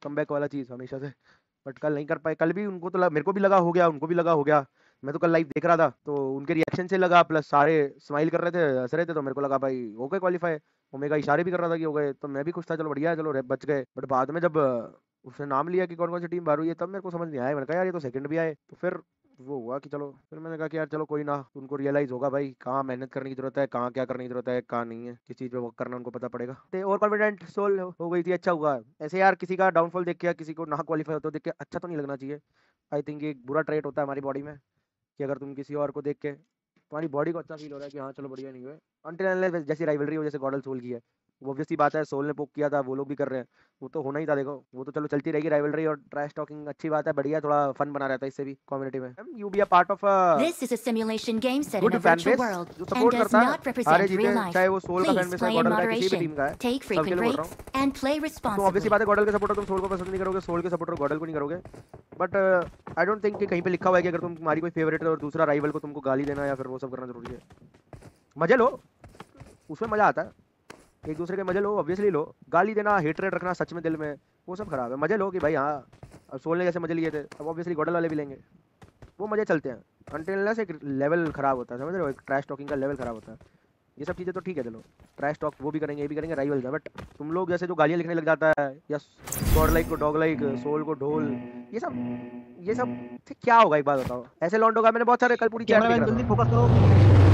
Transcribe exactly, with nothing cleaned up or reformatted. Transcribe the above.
Comeback वाला चीज़ हमेशा से, बट कल नहीं कर पाए। कल भी उनको तो लगा, मेरे को भी लगा हो गया, उनको भी लगा हो गया। मैं तो कल लाइव देख रहा था, तो उनके रिएक्शन से लगा, प्लस सारे स्माइल कर रहे थे, हंस रहे थे, तो मेरे को लगा भाई हो गए क्वालिफाई। ओमेगा इशारे भी कर रहा था कि हो गए, तो मैं भी खुश था, चलो बढ़िया है, चलो रेप बच गए। बट बाद में जब अ, उसने नाम लिया कि कौन कौन सी टीम बाहर हुई है, तब मेरे को समझ नहीं आया। मैंने कहा यार ये तो सेकंड भी आए, तो फिर वो हुआ कि चलो, फिर मैंने कहा कि यार चलो कोई ना, उनको रियलाइज होगा भाई कहाँ मेहनत करने की जरूरत है, कहाँ क्या करने की जरूरत है, कहाँ नहीं है, किस चीज़ पे वर्क करना उनको पता पड़ेगा। तो और कॉन्फिडेंट सोल हो गई थी, अच्छा हुआ। ऐसे यार किसी का डाउनफॉल देख के या किसी को ना क्वालिफाई होते देख के अच्छा तो नहीं लगना चाहिए। आई थिंक ये एक बुरा ट्रेट होता है हमारी बॉडी में, कि अगर तुम किसी और को देख के तुम्हारी बॉडी को अच्छा फील हो रहा है कि हाँ चलो बढ़िया नहीं हुए, अनटिल अनलेस जैसी राइवलरी हो, जैसे गॉडल सोल की है, वो ऑब्वियस सी बात है, सोल ने पोक किया था, वो लोग भी कर रहे हैं, वो तो होना ही था। देखो वो तो चलो चलती रहेगी राइवलरी, और ट्रैश टॉकिंग अच्छी बात है, बढ़िया, थोड़ा फन बना रहता है इससे भी कम्युनिटी में। You be a part of a This is a simulation game set in good a fan virtual base world जो and सपोर्ट does करता है, not हारे represent जीते, real life. चाहे वो सोल का फैन Please बेस है, play in गॉडल का है, किसी भी moderation, टीम का है, take सबके frequent लिए बोल रहा हूँ। breaks, and play तो responsibly. ऑब्वियसली बात है, गॉडल के सपोर्टर तुम सोल को पसंद नहीं करोगे, सोल के सपोर्टर गॉडल को नहीं करोगे। बट आई डोंट थिंक कि कहीं पे लिखा हुआ है कि अगर तुम तुम्हारी कोई फेवरेट है और दूसरा राइवल को तुमको गाली देना या फिर वो सब करना जरूरी है। मजे लो, उसमें मजा आता है, एक दूसरे के मजे लो, ऑब्वियसली लो। गाली देना, हेटरेट रखना सच में दिल में, वो सब खराब है। मजे लो कि भाई हाँ, अब सोल ने जैसे मजे लिए थे, अब ऑब्वियसली गॉडल वाले भी लेंगे, वो मजे चलते हैं। अनटिल एक लेवल खराब होता है, समझ रहे हो, एक ट्रैश टॉकिंग का लेवल खराब होता है। ये सब चीज़ें तो ठीक है, चलो ट्रैश टॉक वो भी करेंगे, ये भी करेंगे, राइवल है, बट तुम लोग जैसे जो गालियाँ लिखने लग जाता है, या गॉड लाइक को डॉग लाइक, सोल को ढोल, ये सब ये सब क्या होगा, एक बात बताओ। ऐसे लॉन्डो का मैंने बहुत सारे कल पूरी चैट देख कैमरामैन रहा जल्दी था, फोकस करो।